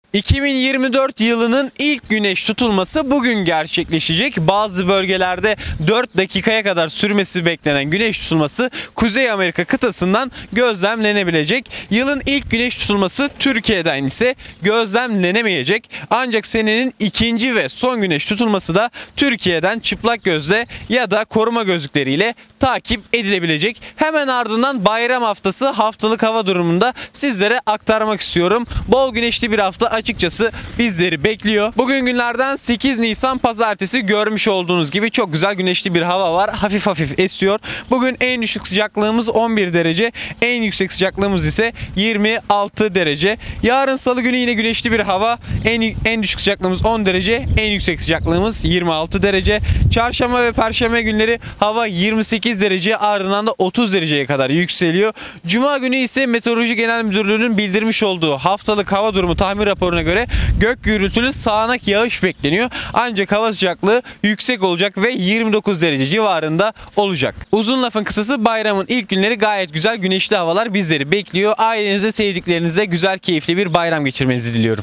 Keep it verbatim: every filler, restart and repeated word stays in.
iki bin yirmi dört yılının ilk güneş tutulması bugün gerçekleşecek. Bazı bölgelerde dört dakikaya kadar sürmesi beklenen güneş tutulması Kuzey Amerika kıtasından gözlemlenebilecek. Yılın ilk güneş tutulması Türkiye'den ise gözlemlenemeyecek. Ancak senenin ikinci ve son güneş tutulması da Türkiye'den çıplak gözle ya da koruma gözlükleriyle takip edilebilecek. Hemen ardından bayram haftası haftalık hava durumunda sizlere aktarmak istiyorum. Bol güneşli bir hafta açıkçası bizleri bekliyor. Bugün günlerden sekiz Nisan Pazartesi, görmüş olduğunuz gibi çok güzel güneşli bir hava var. Hafif hafif esiyor. Bugün en düşük sıcaklığımız on bir derece. En yüksek sıcaklığımız ise yirmi altı derece. Yarın Salı günü yine güneşli bir hava. En, en düşük sıcaklığımız on derece. En yüksek sıcaklığımız yirmi altı derece. Çarşamba ve Perşembe günleri hava yirmi sekiz derece, ardından da otuz dereceye kadar yükseliyor. Cuma günü ise Meteoroloji Genel Müdürlüğü'nün bildirmiş olduğu haftalık hava durumu tahmin raporuna göre gök gürültülü sağanak yağış bekleniyor. Ancak hava sıcaklığı yüksek olacak ve yirmi dokuz derece civarında olacak. Uzun lafın kısası, bayramın ilk günleri gayet güzel güneşli havalar bizleri bekliyor. Ailenizle, sevdiklerinizle güzel, keyifli bir bayram geçirmenizi diliyorum.